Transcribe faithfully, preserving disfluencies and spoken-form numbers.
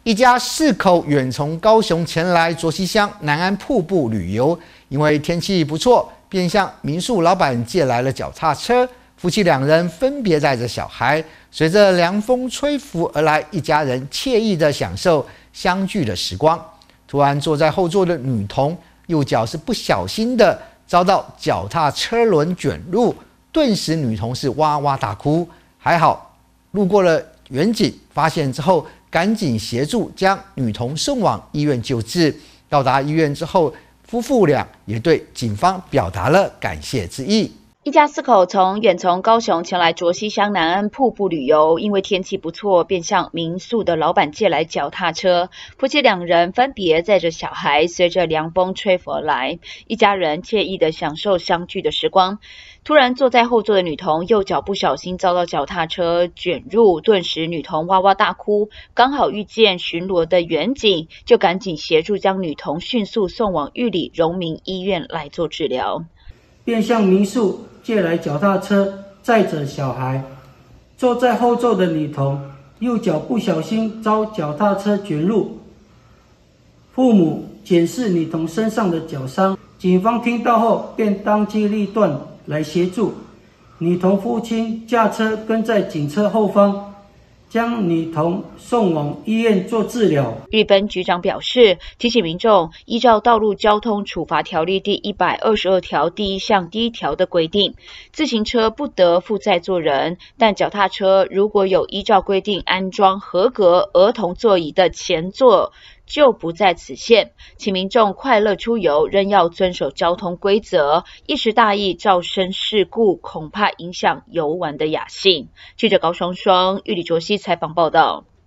一家四口远从高雄前来卓溪乡南安瀑布旅游，因为天气不错，便向民宿老板借来了脚踏车。夫妻两人分别带着小孩，随着凉风吹拂而来，一家人惬意地享受相聚的时光。突然，坐在后座的女童右脚是不小心的遭到脚踏车轮卷入，顿时女童是哇哇大哭。还好路过了远警发现之后，赶紧协助将女童送往医院救治。到达医院之后，夫妇俩也对警方表达了感谢之意。 一家四口从远从高雄前来卓溪乡南安瀑布旅游，因为天气不错，便向民宿的老板借来脚踏车。夫妻两人分别载着小孩，随着凉风吹拂而来，一家人惬意地享受相聚的时光。突然，坐在后座的女童右脚不小心遭到脚踏车卷入，顿时女童哇哇大哭。刚好遇见巡逻的远警，就赶紧协助将女童迅速送往玉里荣民医院来做治疗。 便向民宿借来脚踏车，载着小孩。坐在后座的女童右脚不小心遭脚踏车卷入，父母检视女童身上的脚伤，警方听到后便当机立断来协助。女童父亲驾车跟在警车后方，将女童送往医院做治疗。 玉分局长表示，提醒民众依照《道路交通处罚条例》第一百二十二条第一项第一条的规定，自行车不得负载坐人，但脚踏车如果有依照规定安装合格儿童座椅的前座，就不在此限。请民众快乐出游，仍要遵守交通规则，一时大意造成事故，恐怕影响游玩的雅兴。记者高双双玉里卓溪采访报道。